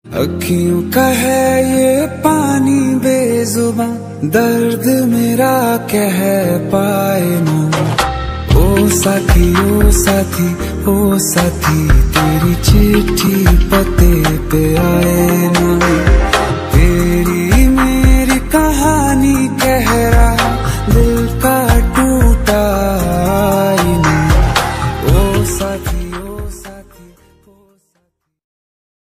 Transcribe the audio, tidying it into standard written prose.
अखियों का है ये पानी बेजुबां, दर्द मेरा कह पाए ना। ओ साथी, ओ साथी, ओ साथी, तेरी चिट्ठी पते